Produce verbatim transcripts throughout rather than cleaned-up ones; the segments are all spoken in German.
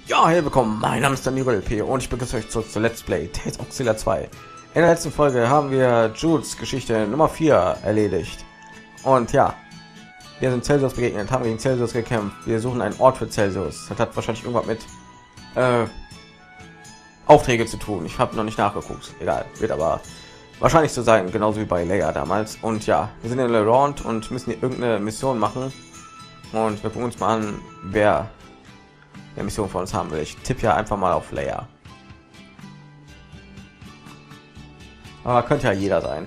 Ja, hey, willkommen. Mein Name ist Daniel L P und ich begrüße euch zurück zu Let's Play Tales of Xillia zwei. In der letzten Folge haben wir Jules Geschichte Nummer vier erledigt. Und ja, wir sind Celsius begegnet, haben gegen Celsius gekämpft. Wir suchen einen Ort für Celsius. Das hat wahrscheinlich irgendwas mit äh, Aufträge zu tun. Ich habe noch nicht nachgeguckt. Egal, wird aber wahrscheinlich so sein, genauso wie bei Leia damals. Und ja, wir sind in Lorand und müssen hier irgendeine Mission machen. Und wir gucken uns mal an, wer der Mission von uns haben will. Ich tippe ja einfach mal auf Leia. Aber könnte ja jeder sein.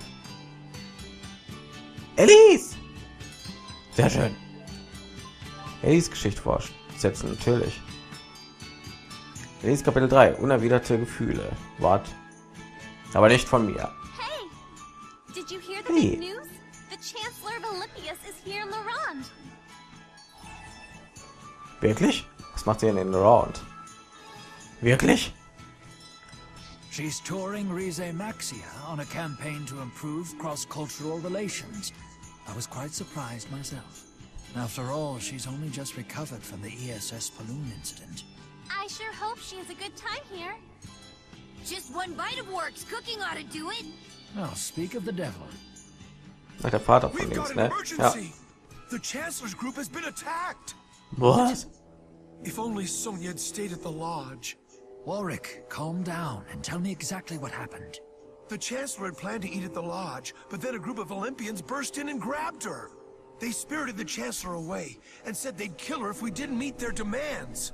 Elise! Sehr schön. Elise Geschichte fortsetzen, natürlich. Elise Kapitel drei, unerwiderte Gefühle. Wart. Aber nicht von mir. Hey! Did you hear the Hey. big news? The Chancellor of Olympius is here in Lorand. Wirklich? Was macht sie denn in Lorand? Wirklich? She's touring Rize Maxia on a campaign to improve cross-cultural relations. I was quite surprised myself. After all, she's only just recovered from the E S S Balloon incident. I sure hope she has a good time here. Just one bite of works cooking ought to do it. Oh, speak of the devil. Sagt der Vater von We've links, got an ne? Ja. emergency. The Chancellor's group has been attacked. Was? If only Sonya had stayed at the lodge. Warwick, calm down and tell me exactly what happened. The Chancellor had planned to eat at the lodge, but then a group of Olympians burst in and grabbed her. They spirited the Chancellor away and said they'd kill her if we didn't meet their demands.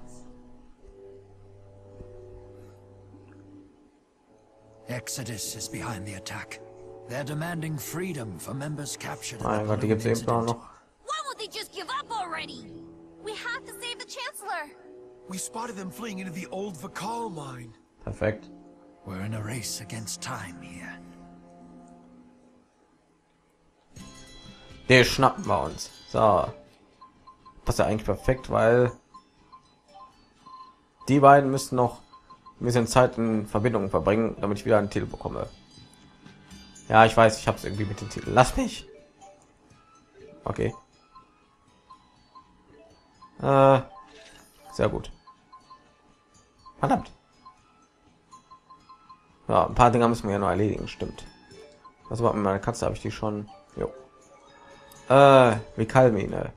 Exodus is behind the attack. They're demanding freedom for members captured in Mein the Gott, die Balloon gibt's eben auch incident. noch. Why won't they just give up already? We have to save the Chancellor. We spotted them fleeing into the old Vakal mine. Perfekt. We're in a race against time here. Den schnappen wir uns. So. Passt ja eigentlich perfekt, weil die beiden müssen noch ein bisschen Zeit in Verbindung verbringen, damit ich wieder einen Titel bekomme. Ja, ich weiß, ich habe es irgendwie mit dem Titel. Lass mich. Okay. Äh, sehr gut. Verdammt. Ja, ein paar Dinge müssen wir ja noch erledigen, stimmt. Was war mit meiner Katze? Habe ich die schon? Jo. Äh, wie Kalmine.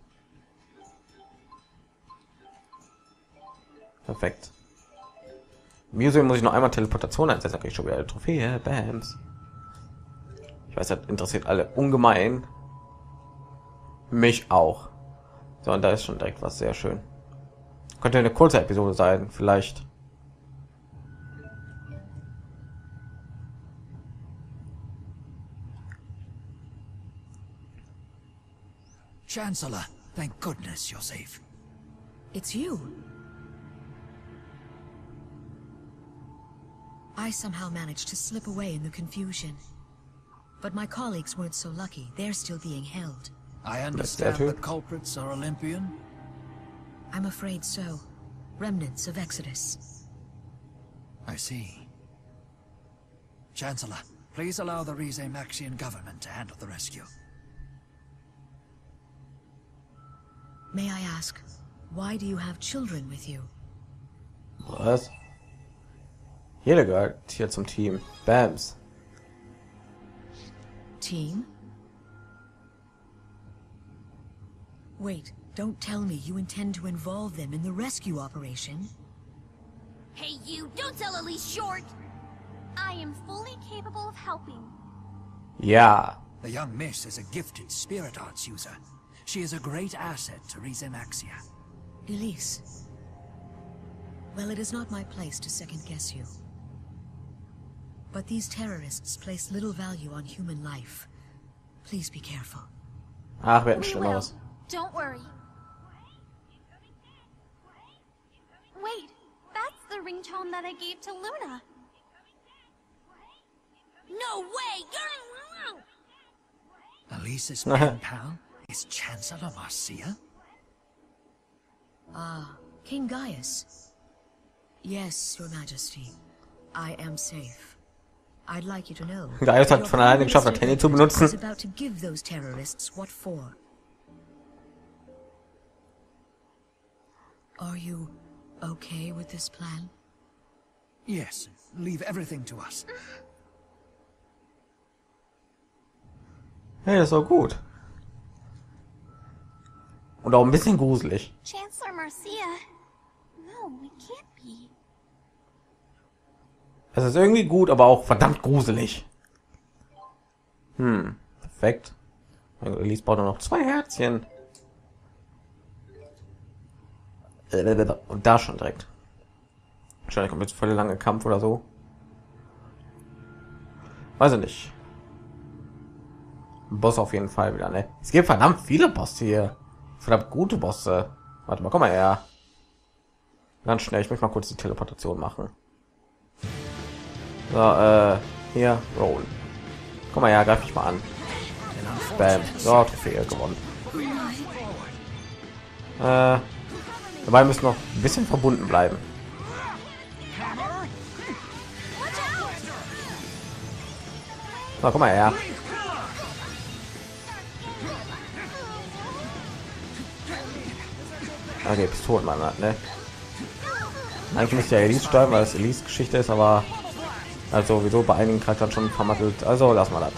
Perfekt. Museum muss ich noch einmal Teleportation einsetzen, dann krieg ich schon wieder eine Trophäe. Bams. Ich weiß, das interessiert alle ungemein. Mich auch. So, und da ist schon direkt was sehr schön. Könnte eine kurze Episode sein, vielleicht. Chancellor, thank goodness you're safe. It's you. I somehow managed to slip away in the confusion. But my colleagues weren't so lucky. They're still being held. I understand too. the culprits are Olympian. I'm afraid so. Remnants of Exodus. I see. Chancellor, please allow the Rize Maxian government to handle the rescue. May I ask, why do you have children with you? Was? Jeder gehört hier zum Team. Bams. Team? Wait, don't tell me you intend to involve them in the rescue operation? Hey you, don't tell Elise short. I am fully capable of helping. Ja. The young miss is a gifted spirit arts user. She is a great asset to Rize Maxia. Elise. Well, it is not my place to second-guess you. But these terrorists place little value on human life. Please be careful. Ach, wir hätten We will. Schlimmeres. Don't worry. Wait, that's the ringtone that I gave to Luna. No way! Elise's pen pal is Chancellor Marcia? Ah, King Gaius. Yes, Your Majesty. I am safe. I'd like you to know. Gaius hat von alleine geschafft, das Handy zu is benutzen. about to give those terrorists what for. Are you okay with this plan? Yes, leave everything to us. Hey, ist doch gut. Und auch ein bisschen gruselig. Chancellor Marcia. No, we can't be. Es ist irgendwie gut, aber auch verdammt gruselig. Hm, perfekt. Elise braucht nur noch zwei Herzchen. Und da schon direkt. Wahrscheinlich kommt jetzt voll lange Kampf oder so. Weiß ich nicht. Boss auf jeden Fall wieder, ne? Es gibt verdammt viele Bosse hier. Verdammt gute Bosse. Warte mal, komm mal her. Ganz schnell, ich möchte mal kurz die Teleportation machen. So, äh, hier, Roll. Komm mal her, greif mich mal an. Bam. So, Trophäe gewonnen. Äh, dabei müssen noch ein bisschen verbunden bleiben. So, komm mal her. Okay, Pistolenmann hat, ne? Eigentlich müsste ja Elise sterben, weil es Elise Geschichte ist, aber also sowieso bei einigen Charakteren schon vermattelt. Also lass mal das.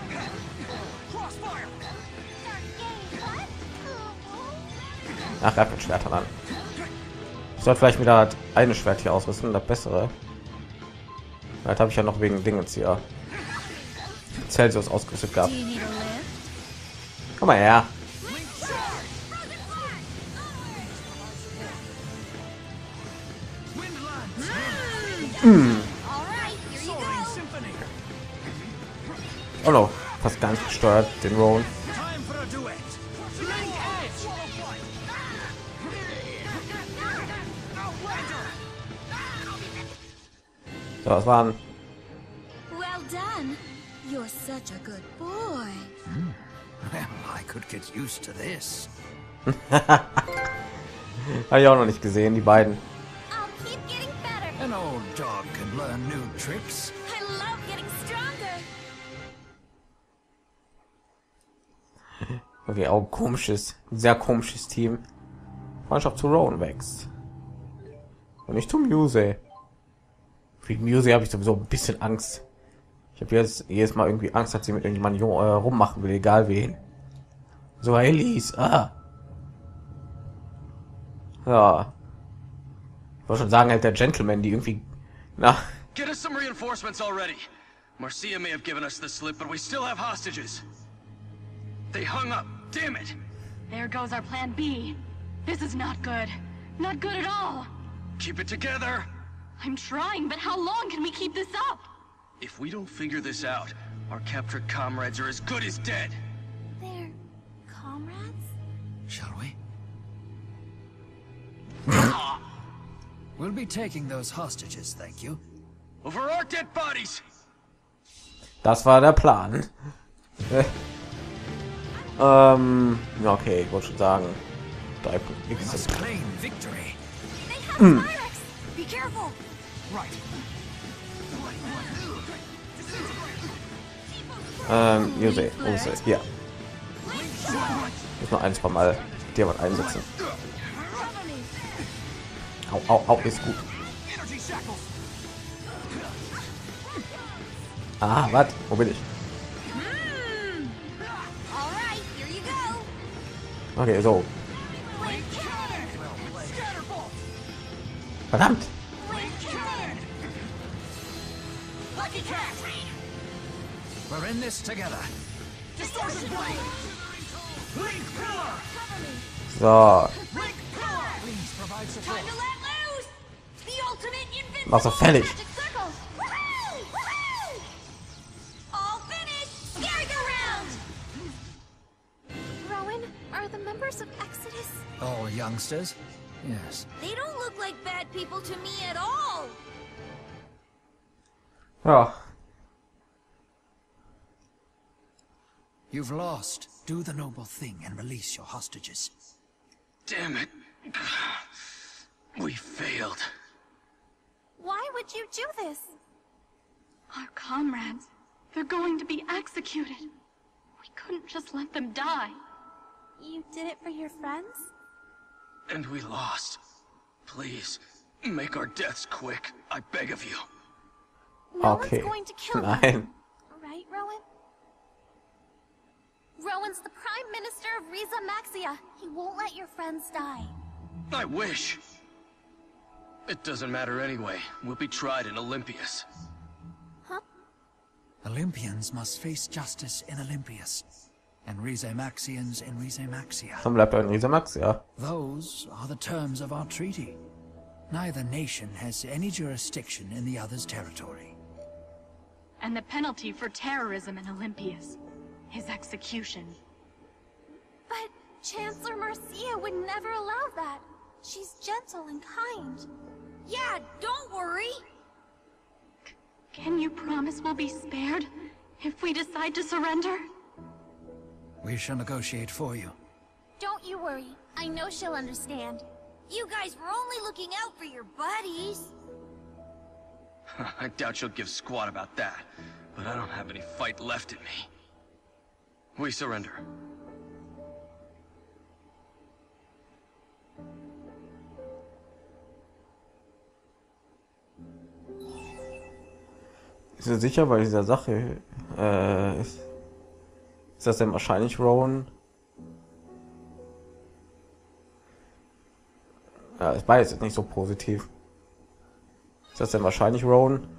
Ach, er hat mit Schwertern an. Ich sollte vielleicht wieder eine Schwert hier ausrüsten, das bessere. Das habe ich ja noch wegen Dingens hier. Celsius ausgerüstet gehabt. Komm mal her. Hm. Oh no, fast gar nicht gesteuert, den Roll. So, das waren. Well done. You're such a good boy. Hmm. Well, I could get used to this. Habe ich auch noch nicht gesehen, die beiden. I'll keep getting better. An old dog can learn new tricks. I love getting stronger. Okay, auch ein komisches, sehr komisches Team. Freundschaft zu Rowan wächst. Und nicht zum Muse. Für die Muse habe ich sowieso ein bisschen Angst. Ich habe jetzt jedes Mal irgendwie Angst, dass sie mit irgendjemandem äh, rummachen will, egal wen. So, Elise, ah. Ja. Ich wollte schon sagen, halt der Gentleman, die irgendwie, na. Get us some reinforcements already. Marcia may have given us the slip, but we still have hostages. They hung up. Damn it. There goes our plan B. This is not good. Not good at all. Keep it together. I'm trying, but how long can we keep this up? If we don't figure this out, our captured comrades are as good as dead. They're comrades? Shall we? We'll be taking those hostages, thank you. Over our dead bodies. Das war der Plan. ähm, ja, okay, ich wollte schon sagen. drei Punkt X. Must claim victory. They have mm. Pyrex! Be careful! Right. Ähm, Jose, Jose, hier. Muss noch ein, zwei Mal dir was einsetzen. Au, au, au, ist gut. Ah, was? Wo bin ich? Okay, so. Verdammt! We're in this together. So. Mach so fertig. Rowan, are the members of Exodus? All youngsters? Yes. They don't look like bad people to me at all. Ja. You've lost. Do the noble thing and release your hostages. Damn it. We failed. Why would you do this? Our comrades. They're going to be executed. We couldn't just let them die. You did it for your friends? And we lost. Please, make our deaths quick. I beg of you. No Okay. one's going to kill you. Nein. Right, Rowan? Rowan's the Prime Minister of Riza Maxia. He won't let your friends die. I wish. It doesn't matter anyway. We'll be tried in Olympias. Huh? Olympians must face justice in Olympias, and Rize Maxians in Rize Maxia. Dann bleibt ein Riese Max, ja. Those are the terms of our treaty. Neither nation has any jurisdiction in the other's territory. And the penalty for terrorism in Olympias is execution. But Chancellor Marcia would never allow that. She's gentle and kind. Yeah, don't worry. Can you promise we'll be spared if we decide to surrender? We shall negotiate for you. Don't you worry. I know she'll understand. You guys were only looking out for your buddies. I doubt she'll give squat about that, but I don't have any fight left in me. We surrender. Ist du sicher bei dieser Sache? Äh, ist, ist das denn wahrscheinlich Rowan? Ja, ich weiß jetzt nicht so positiv. Ist das denn wahrscheinlich Rowan?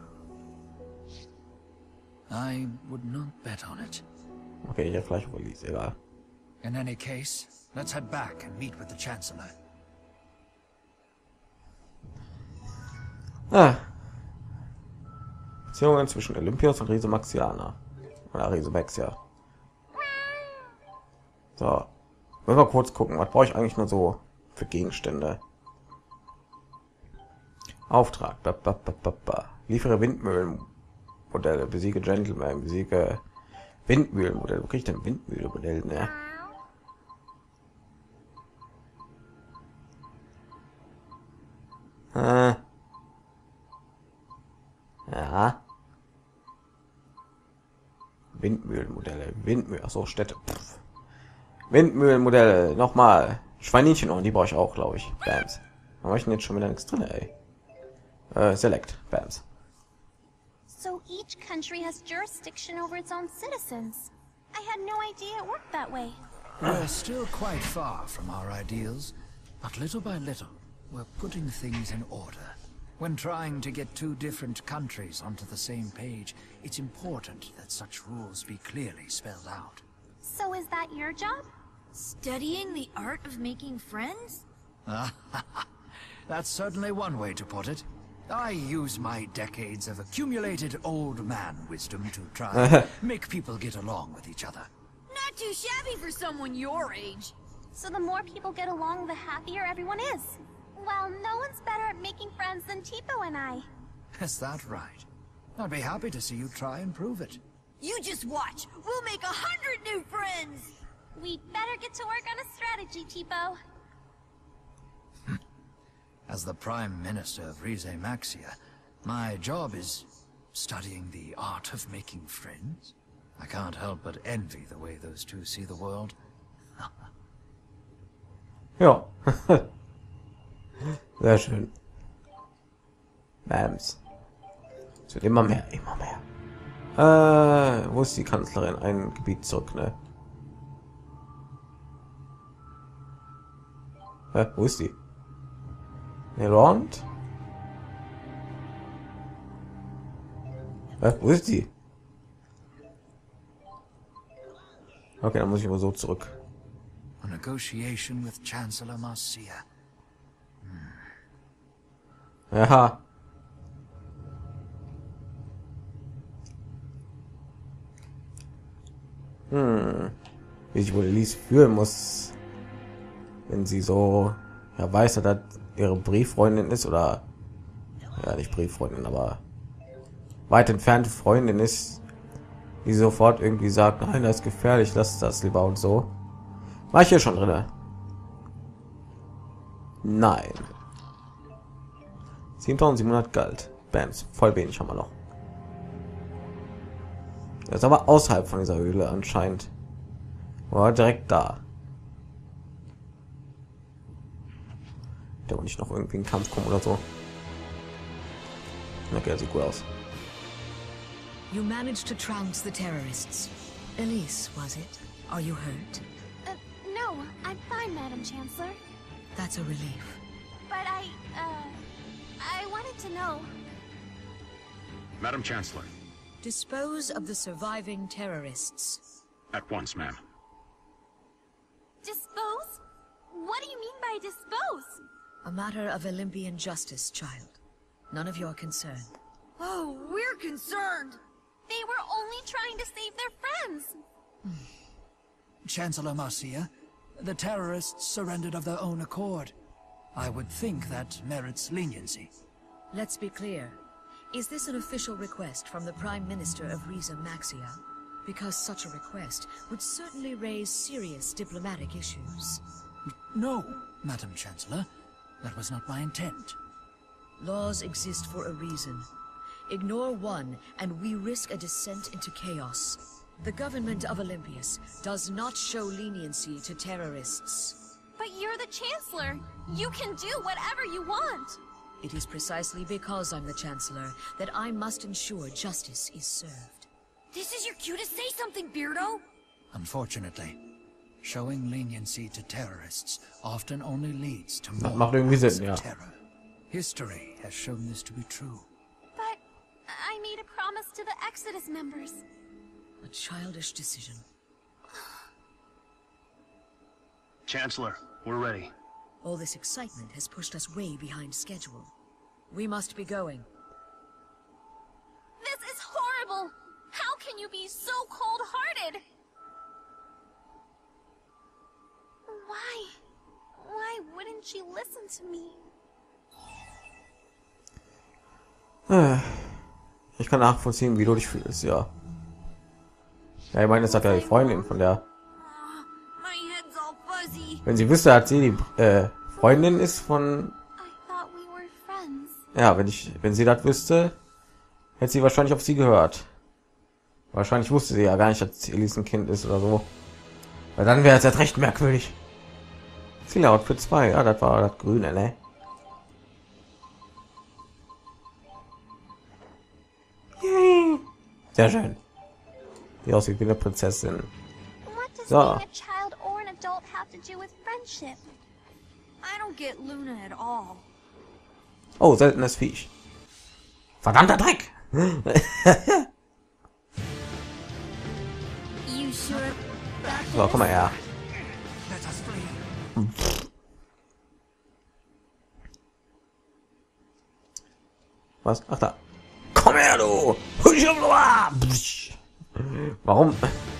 I would not bet on it. Okay, ja, vielleicht wohl ist egal. In any case, let's head back and meet with the Chancellor. Ah. Beziehungen zwischen Olympios und Riese Maxiana. Oder Riese Maxia. So. Wollen wir kurz gucken, was brauche ich eigentlich nur so für Gegenstände? Auftrag. Ba, ba, ba, ba, ba. Liefere Windmühlenmodelle, besiege Gentleman, besiege Windmühlenmodell. Wo kriege ich denn Windmühlenmodell? Ne? Äh. Ja. Windmühlenmodelle, Windmühlen, ach so, Städte. Pff. Windmühlenmodelle, nochmal. Schweininchen, und die brauche ich auch, glaube ich. Bams. Da habe ich denn jetzt schon wieder nichts drin, ey. Äh, select, Bams. So each country has jurisdiction over its own citizens. I had no idea it worked that way. We're still quite far from our ideals, but little by little, we're putting things in order. When trying to get two different countries onto the same page, it's important that such rules be clearly spelled out. So is that your job? Studying the art of making friends? That's certainly one way to put it. I use my decades of accumulated old man wisdom to try and make people get along with each other. Not too shabby for someone your age. So the more people get along, the happier everyone is. Well, no one's better at making friends than Tipo and I. Is that right? I'd be happy to see you try and prove it. You just watch. We'll make a hundred new friends. We'd better get to work on a strategy, Tipo. As the Prime Minister of Rize Maxia, my job is studying the art of making friends. I can't help but envy the way those two see the world. Ja. Sehr schön. Bams. Es wird immer mehr, immer mehr. Äh, wo ist die Kanzlerin? Ein Gebiet zurück, ne? Äh, wo ist die? Nerond? Äh, wo ist die? Okay, dann muss ich immer so zurück. A negotiation with Chancellor Marcia. Ja. Hm. Wie sich wohl Elise fühlen muss, wenn sie so, ja, weiß, dass das ihre Brieffreundin ist, oder ja, nicht Brieffreundin, aber weit entfernte Freundin ist, die sofort irgendwie sagt, nein, das ist gefährlich, lass das lieber und so. War ich hier schon drin? Nein. siebentausendsiebenhundert Geld. Bams, voll wenig haben wir noch. Das ist aber außerhalb von dieser Höhle anscheinend. War direkt da. Der nicht noch irgendwie einen Kampf kommen oder so. Okay, sieht gut aus. You managed to trounce the terrorists. Elise, was it? Are you hurt? Uh, no, I'm fine, Madam Chancellor. That's a relief. But I, uh, I wanted to know. Madam Chancellor. Dispose of the surviving terrorists. At once, ma'am. Dispose? What do you mean by dispose? A matter of Olympian justice, child. None of your concern. Oh, we're concerned. They were only trying to save their friends. Chancellor Marcia, the terrorists surrendered of their own accord. I would think that merits leniency. Let's be clear. Is this an official request from the Prime Minister of Riza Maxia? Because such a request would certainly raise serious diplomatic issues. No, Madam Chancellor. That was not my intent. Laws exist for a reason. Ignore one, and we risk a descent into chaos. The government of Olympias does not show leniency to terrorists. But you're the Chancellor. You can do whatever you want. It is precisely because I'm the Chancellor that I must ensure justice is served. This is your cue to say something, Beardo. Unfortunately, showing leniency to terrorists often only leads to Das more macht irgendwie acts Sinn, of ja. terror. History has shown this to be true. But I made a promise to the Exodus members. A childish decision. Chancellor, we're ready. All this excitement has pushed us way behind schedule. We must be going. This is horrible. How can you be so cold-hearted? Why? Why wouldn't she listen to me? Ich kann nachvollziehen, wie du dich fühlst, ja. Ja, ich meine, das hat ja die Freundin von der. My head's all fuzzy. Wenn sie wüsste, hat sie die äh, Freundin ist von. I thought we were friends. Ja, wenn ich, wenn sie das wüsste, hätte sie wahrscheinlich auf sie gehört. Wahrscheinlich wusste sie ja gar nicht, dass Elise ein Kind ist oder so. Weil dann wäre es jetzt recht merkwürdig. Zielhaut für zwei, ja, das war das Grüne, ne? Yay. Sehr schön. Die aussieht wie eine Prinzessin. What does So. being a child or an adult have to do with friendship? I don't get Luna at all. Oh, seltenes Viech. Verdammter Dreck! You sure? So, komm mal her. Let us flee. Was? Ach da. Komm her, du! Warum?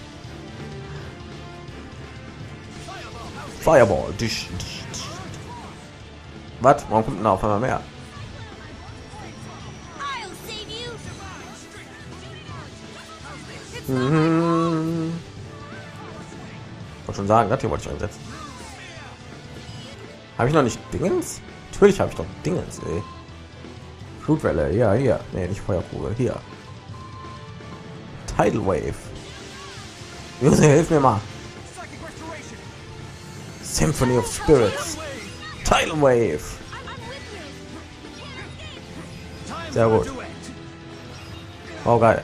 Fireball. Dich, dich, dich. Was? Warum kommt denn da auf einmal mehr? I'll save you. Mhm. Wollte schon sagen, das hier wollte ich einsetzen. Habe ich noch nicht Dingens? Natürlich habe ich doch Dingens, ey. Flutwelle, ja, hier. Nee, nicht Feuerkugel, hier. Tidal Wave. Jose, hilf mir mal. Symphony of Spirits. Tidal Wave. Sehr gut. Oh, geil.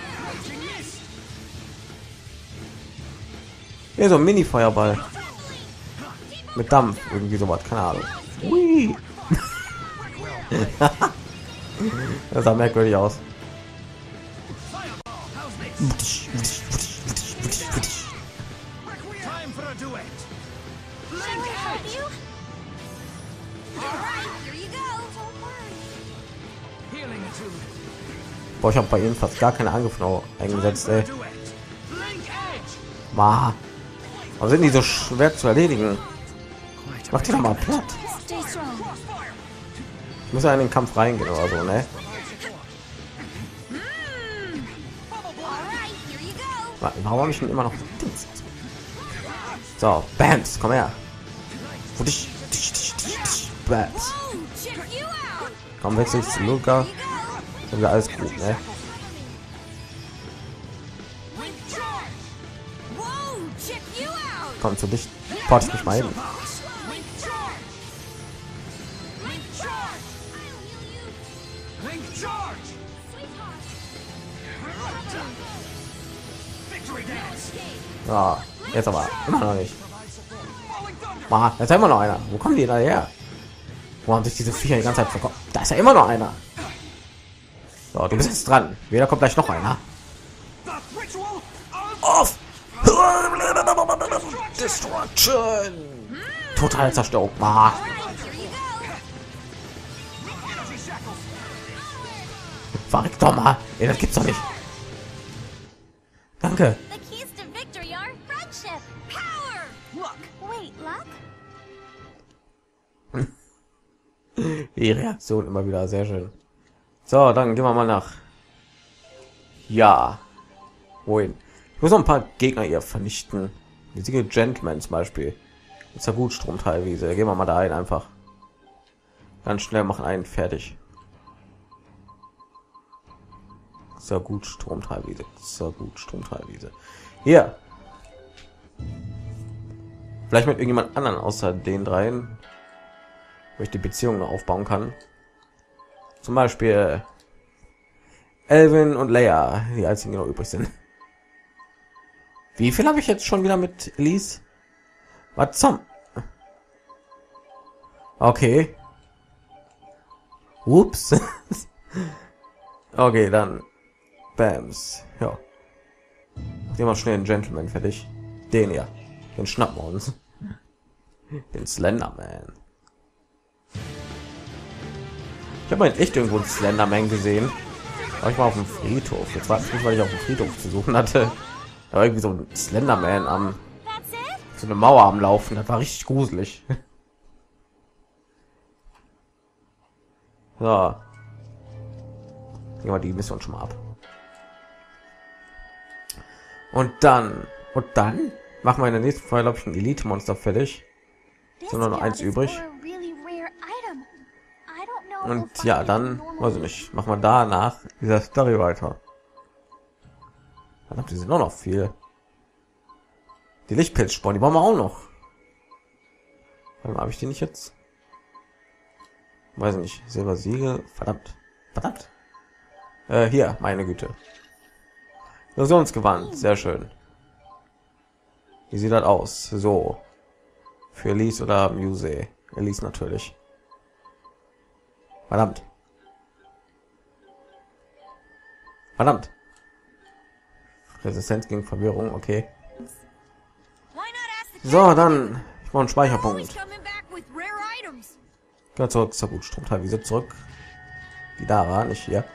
Hier so ein Mini-Feuerball. Mit Dampf, irgendwie sowas, keine Ahnung. Hui. Das sah merkwürdig aus. Time for a duet. Shall I help you? All right, here you go. Don't worry. Healing attunement. Boah, ich habe bei ihnen fast gar keine Angriffe noch eingesetzt, ey. Duet. Blink Edge. Ma. Warum sind die so schwer zu erledigen? Mach die doch mal platt. Stay strong. Ich muss ja in den Kampf reingehen oder so, ne? All right, here you go. Wa- Warum habe ich denn immer noch Dings? So, Bams, komm her. Wo dich, dich, dich, dich, dich, Bams. Oh, check you out. Komm, wechsel ich zu Luca. Dann wäre alles gut, ne? Whoa, check you out. Komm zu dich. Port ich mich mal hin. Link charge! Ja, jetzt aber immer noch nicht. Ah, jetzt haben wir noch einer. Wo kommen die da her? Wo haben sich diese Viecher die ganze Zeit verkauft? Da ist ja immer noch einer. So, du bist jetzt dran. Wieder kommt gleich noch einer. Auf! Destruction! Total Zerstörung. Ah. Verrückt doch mal. Ey, das gibt's doch nicht. Danke. The keys to victory are friendship, power, luck. Wait, luck? Die Reaktion immer wieder sehr schön. So, dann gehen wir mal nach. Ja. Wohin? Ich muss noch ein paar Gegner hier vernichten. Riesige Gentleman zum Beispiel. Ist ja gut, Stromteilwiese. Gehen wir mal da ein einfach. Ganz schnell machen einen fertig. Sehr gut, Stromteilwiese. Sehr gut, Stromteilwiese. Hier. Vielleicht mit irgendjemand anderen außer den dreien, wo ich die Beziehung noch aufbauen kann. Zum Beispiel Elvin und Leia, die einzigen, die noch übrig sind. Wie viel habe ich jetzt schon wieder mit Elise? Was zum? Okay. Ups. Okay, dann Bams. Ja. Nehmen wir schnell einen Gentleman fertig. Den ja. Den schnappen wir uns. Den Slenderman. Ich habe mal echt irgendwo einen Slenderman gesehen. Aber ich war auf dem Friedhof. Jetzt war es nicht, weil ich auf dem Friedhof zu suchen hatte. Da war irgendwie so ein Slenderman am so eine Mauer am Laufen. Das war richtig gruselig. So. Gehen wir die Mission schon mal ab. Und dann und dann machen wir in der nächsten Folge, glaube ich, ein Elite Monster fertig. So nur noch eins übrig. Und ja, dann weiß ich nicht, machen wir danach dieser Story weiter. Dann habt ihr sie noch noch viel. Die Lichtpilzsporen, die brauchen wir auch noch. Warum habe ich die nicht jetzt? Weiß nicht. Silbersiegel, verdammt, verdammt. Äh, hier, meine Güte. Illusionsgewand, sehr schön. Wie sieht das aus? So. Für Elise oder Muse? Elise natürlich. Verdammt. Verdammt. Resistenz gegen Verwirrung, okay. So, dann ich brauche einen Speicherpunkt. Ja, zurück zur gut Stromteilwiese zurück. Die da war, nicht hier.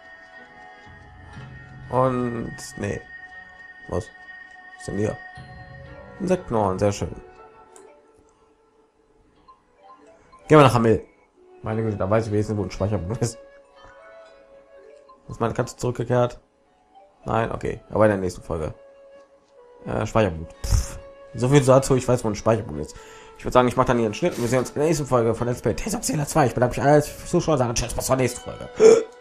Und nee. Was ist denn hier? Insektenhorn, sehr schön. Gehen wir nach Hamel. Meine Güte, da weiß ich wenigstens, wo ein Speicherpunkt ist. Ist meine Katze zurückgekehrt? Nein, okay. Aber in der nächsten Folge. Äh, Speicherpunkt. Pff. So viel dazu, ich weiß, wo ein Speicherpunkt ist. Ich würde sagen, ich mache dann hier einen Schnitt und wir sehen uns in der nächsten Folge von Let's Play Tales of Xena zwei. Ich bedanke mich alle fürs Zuschauen, sage tschüss, bis zur nächsten Folge.